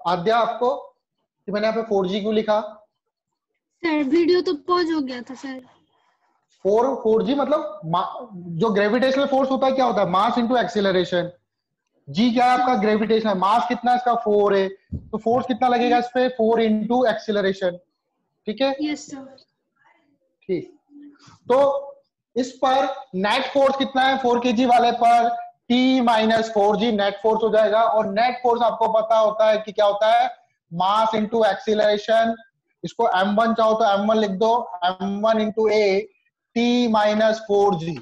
आद्या आपको कि मैंने यहाँ पे 4G क्यों लिखा? सर वीडियो तो पॉज हो गया था सर। 4G मतलब जो ग्रेविटेशनल फोर्स होता है क्या होता है? Mass into acceleration. जी क्या है आपका? ग्रेविटेशनल। मास कितना है इसका? 4 है, तो फोर्स कितना लगेगा इस पे? 4 इंटू एक्सीलरेशन। ठीक है, यस सर। ठीक। तो इस पर नेट फोर्स कितना है 4 kg वाले पर? T minus 4G net force हो जाएगा। और नेट फोर्स आपको पता होता है कि क्या होता है? Mass into acceleration. इसको m1 चाहो तो m1 लिख दो, m1 इंटू ए T माइनस 4G।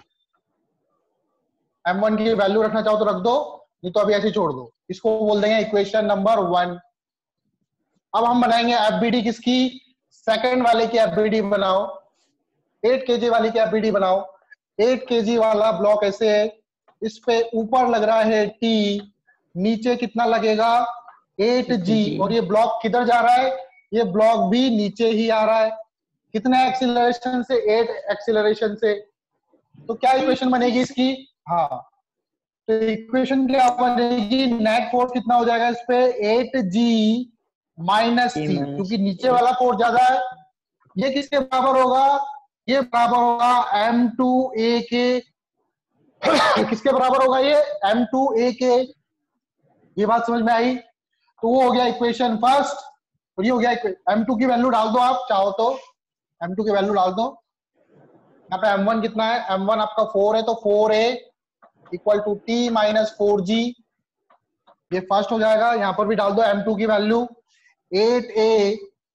m1 की वैल्यू रखना चाहो तो रख दो, नहीं तो अभी ऐसे छोड़ दो। इसको बोल देंगे इक्वेशन नंबर 1। अब हम बनाएंगे एफबीडी किसकी? सेकंड वाले की एफबीडी बनाओ, 8 kg वाली की एफबीडी बनाओ। 8 kg वाला ब्लॉक ऐसे है, इस पे ऊपर लग रहा है T, नीचे कितना लगेगा? 8G। और ये ब्लॉक किधर जा रहा है? ये ब्लॉक भी नीचे ही आ रहा है। कितने एक्सीलरेशन से? 8 एक्सीलरेशन से। तो क्या इक्वेशन बनेगी इसकी? हाँ, तो इक्वेशन क्या बनेगी? नेट फोर्स कितना हो जाएगा इस पे? 8G माइनस T, क्योंकि नीचे वाला फोर्स ज्यादा है। ये किसके बराबर होगा? ये बराबर होगा M2A के। किसके बराबर होगा ये? M2A के। ये बात समझ में आई? तो वो हो गया इक्वेशन फर्स्ट, और ये हो गया M2 की वैल्यू डाल दो आप चाहो तो, M2 की वैल्यू डाल दो। यहाँ पे M1 कितना है? M1 आपका 4 है, तो 4A equal to T minus 4G। ये फर्स्ट हो जाएगा। यहां पर भी डाल दो M2 की value, 8A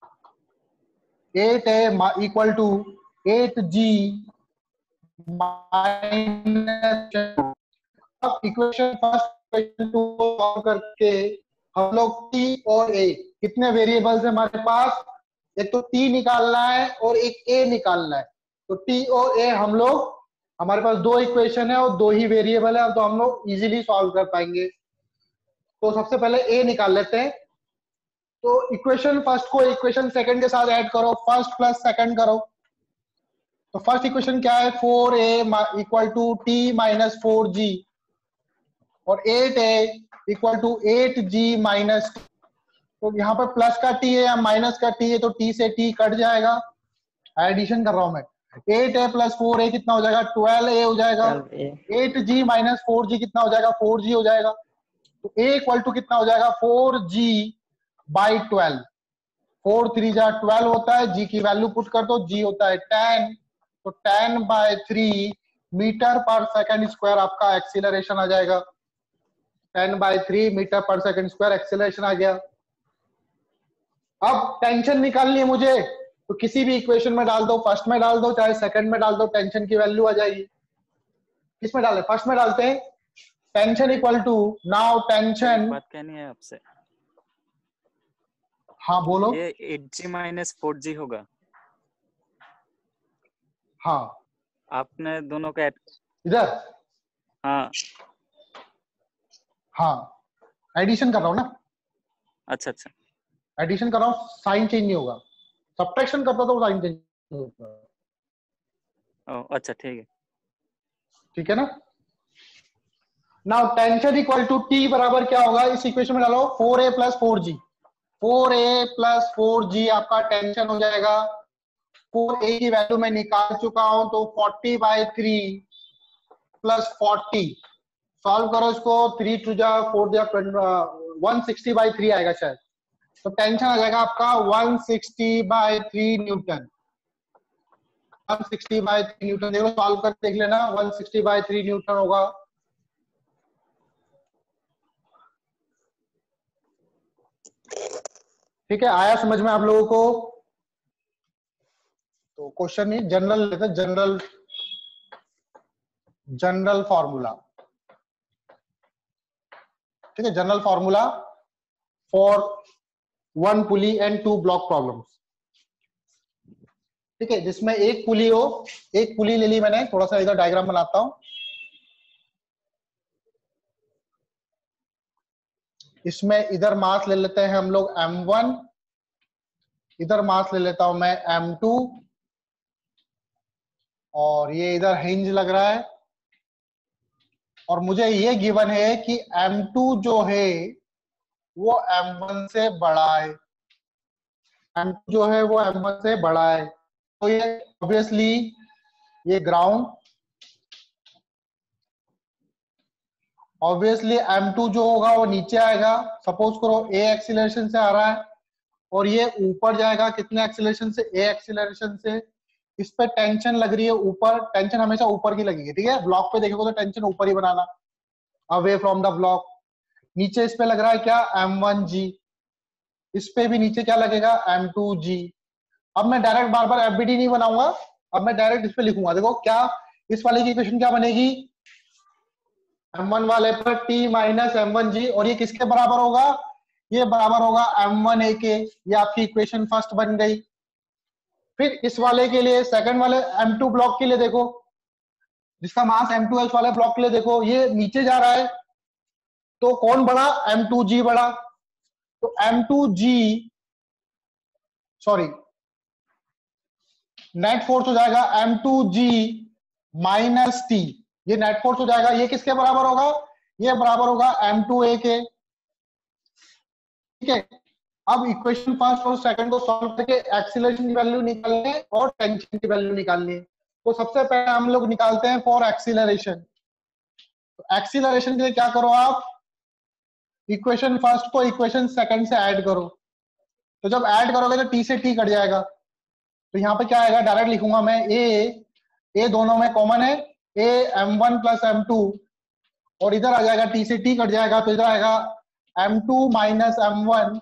equal to 8G minus. अब equation first equation two solve करके हम लोग T और A, कितने वेरिएबल्स है हमारे पास? एक तो T निकालना है और एक A निकालना है। तो T और A हम लोग, हमारे पास दो इक्वेशन है और दो ही वेरिएबल है, तो हम लोग इजीली सॉल्व कर पाएंगे। तो सबसे पहले A निकाल लेते हैं। तो इक्वेशन फर्स्ट को इक्वेशन सेकंड के साथ ऐड करो, फर्स्ट प्लस सेकंड करो। तो फर्स्ट इक्वेशन क्या है? 4A equal to T minus 4G, और 8A equal to 8G minus. तो यहाँ पर प्लस का T है या माइनस का T है, तो T से T कट जाएगा। एडिशन कर रहा हूं मैं। 8A प्लस 4A कितना हो जाएगा? 12A हो जाएगा। 8G माइनस 4G कितना हो जाएगा? 4G हो जाएगा। तो A इक्वल टू कितना हो जाएगा? 4G by 12। 4 3 जा 12 होता है। G की वैल्यू पुट कर दो, G होता है 10। तो 10/3 मीटर पर सेकंड स्क्वायर आपका एक्सीलरेशन आ जाएगा। 10/3 metre per second square acceleration आ गया। अब टेंशन निकालनी है मुझे, तो किसी भी इक्वेशन में डाल दो, फर्स्ट में डाल दो चाहे सेकंड में डाल दो, टेंशन की वैल्यू आ जाएगी। किसमें डालें? फर्स्ट में डालते हैं। Tension equal to, now tension. बात कहनी है आपसे। हाँ बोलो। ये 8G माइनस 4G होगा। हाँ, आपने दोनों का इधर। हाँ हाँ, एडिशन कर रहा हूँ ना। अच्छा अच्छा, एडिशन कर रहा हूँ, साइन चेंज नहीं होगा। सब्ट्रैक्शन करता तो साइन चेंज होगा। अच्छा ठीक है। ठीक है ना। Now tension equal to T बराबर क्या होगा? इस इक्वेशन में डालो 4A plus 4G। 4A plus 4G आपका टेंशन हो जाएगा। 4A की वैल्यू मैं निकाल चुका हूं, तो 40/3 प्लस 40। सॉल्व करो इसको, 3 2 जा 4 जा 160/3 आएगा शायद। तो टेंशन आ जाएगा आपका 160/3 न्यूटन। 160/3 न्यूटन। देखो सॉल्व कर देख लेना, 160/3 न्यूटन होगा। ठीक है, आया समझ में आप लोगों को? तो क्वेश्चन नहीं, जनरल लेते, जनरल जनरल फॉर्मूला। ठीक है, general formula for 1 pulley and 2 block problems. ठीक है, जिसमें एक पुली हो, एक पुली ले ली मैंने। थोड़ा सा इधर डायग्राम बनाता हूं। इसमें इधर मास ले लेते हैं हम लोग M1, इधर मास ले लेता हूं मैं M2, और ये इधर हिंज लग रहा है। और मुझे ये गिवन है कि M2 जो है वो M1 से बड़ा है, M2 जो है वो M1 से बड़ा है, तो ये ऑब्वियसली ये ग्राउंड, ऑब्वियसली M2 जो होगा वो नीचे आएगा। सपोज करो A एक्सीलरेशन से आ रहा है और ये ऊपर जाएगा, कितने एक्सीलरेशन से? A एक्सीलरेशन से। इस पे टेंशन लग रही है ऊपर, टेंशन हमेशा ऊपर की लगेगी, ठीक है। ब्लॉक पे देखोगे तो टेंशन ऊपर ही बनाना, अवे फ्रॉम द ब्लॉक। नीचे इस पे लग रहा है क्या? M1G। इस पे भी नीचे क्या लगेगा? M2G। अब मैं डायरेक्ट बार बार एफबीडी नहीं बनाऊंगा, अब मैं डायरेक्ट इस पे लिखूंगा। देखो क्या इस वाले की इक्वेशन क्या बनेगी? M1 वाले पर T माइनस M1G, और ये किसके बराबर होगा? ये बराबर होगा M1A के। ये आपकी इक्वेशन फर्स्ट बन गई। फिर इस वाले के लिए, सेकंड वाले M2 ब्लॉक के लिए देखो, जिसका मास M2 है, उस वाले ब्लॉक के लिए देखो, ये नीचे जा रहा है, तो कौन बड़ा? M2G बड़ा। तो M2G, सॉरी, नेट फोर्स हो जाएगा M2G माइनस T। ये नेट फोर्स हो जाएगा, ये किसके बराबर होगा? ये बराबर होगा M2A के, ठीक है। अब इक्वेशन फर्स्ट और सेकंड को सॉल्व करके एक्सीलरेशन की वैल्यू निकालनी है और टेंशन की वैल्यू निकालनी है। तो सबसे पहले हम लोग निकालते हैं फॉर एक्सीलरेशन। तो एक्सीलरेशन के लिए क्या करो आप? इक्वेशन फर्स्ट को इक्वेशन सेकंड से ऐड करो। तो जब ऐड करोगे तो T से T कट जाएगा, तो यहाँ पे क्या आएगा? डायरेक्ट लिखूंगा मैं, ए दोनों में कॉमन है, ए M1 प्लस M2, और इधर आ जाएगा T से T कट जाएगा, तो इधर आएगा M2 minus M1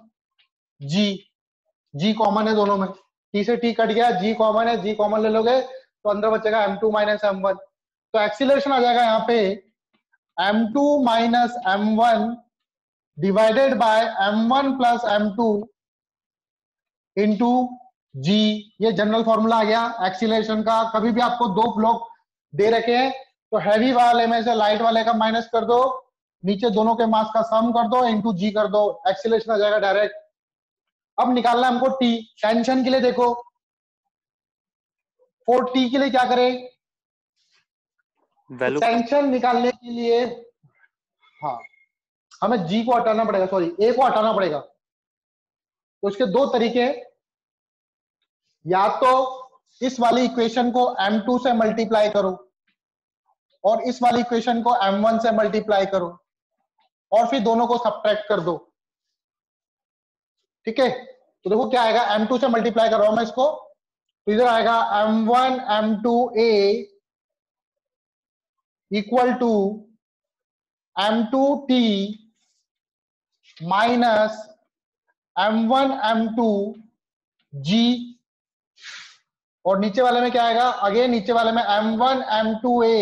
G common है दोनों में, T से T कट गया, G कॉमन है, G कॉमन ले लोगे तो अंदर बचेगा M2 माइनस M1। तो एक्सीलरेशन आ जाएगा यहाँ पे M2 minus M1 divided by M1 plus M2 into G। ये जनरल फॉर्मूला आ गया एक्सीलरेशन का। कभी भी आपको दो ब्लॉक दे रखे हैं तो हैवी वाले में से लाइट वाले का माइनस कर दो, नीचे दोनों के मास का सम कर दो, इंटू G कर दो, एक्सीलरेशन आ जाएगा डायरेक्ट। अब निकालना हमको T। टेंशन के लिए देखो, फॉर T के लिए क्या करें? वैल्यू टेंशन निकालने के लिए हाँ हमें G को हटाना पड़ेगा, सॉरी A को हटाना पड़ेगा। तो इसके दो तरीके हैं, या तो इस वाली इक्वेशन को M2 से मल्टीप्लाई करो और इस वाली इक्वेशन को M1 से मल्टीप्लाई करो और फिर दोनों को सब्ट्रैक्ट कर दो, ठीक है। तो देखो क्या आएगा, M2 से मल्टीप्लाई कर रहा हूं मैं इसको, तो इधर आएगा M1 M2A equal to M2T minus M1 M2G, और नीचे वाले में क्या आएगा? अगेन नीचे वाले में M1 M2A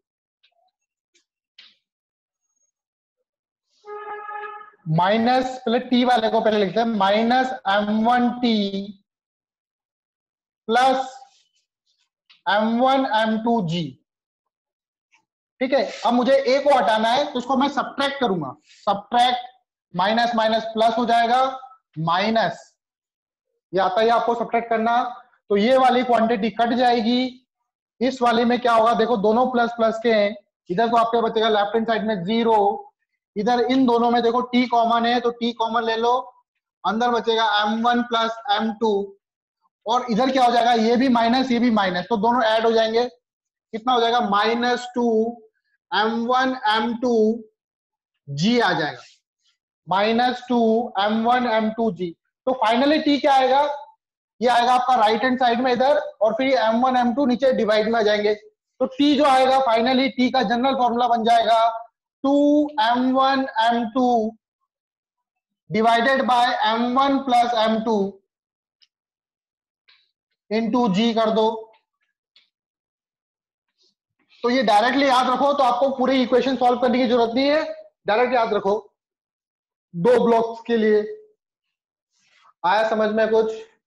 माइनस, पहले T वाले को पहले लिखते हैं, minus M1T plus M1 M2G, ठीक है। अब मुझे A को हटाना है तो उसको मैं सब्ट्रैक्ट करूंगा, सब्ट्रैक्ट, माइनस माइनस प्लस हो जाएगा, माइनस, ये आता है आपको सब्ट्रैक्ट करना, तो ये वाली क्वांटिटी कट जाएगी। इस वाली में क्या होगा? देखो दोनों प्लस प्लस के हैं, इधर तो आपके बचेगा लेफ्ट हैंड साइड में 0, इधर इन दोनों में देखो T कॉमन है तो T कॉमन ले लो, अंदर बचेगा M1 प्लस M2, और इधर क्या हो जाएगा? ये भी माइनस ये भी माइनस, तो दोनों ऐड हो जाएंगे, कितना हो जाएगा? -2 M1 M2G आ जाएगा, -2 M1 M2G। तो फाइनली T क्या आएगा? ये आएगा आपका राइट हैंड साइड में इधर, और फिर M1 M2 नीचे डिवाइड में आ जाएंगे, तो T जो आएगा फाइनली, T का जनरल फॉर्मूला बन जाएगा 2 M1 M2 divided by M1 plus M2 into G कर दो। तो ये डायरेक्टली याद रखो, तो आपको पूरी इक्वेशन सॉल्व करने की जरूरत नहीं है, डायरेक्ट याद रखो दो ब्लॉक्स के लिए। आया समझ में कुछ?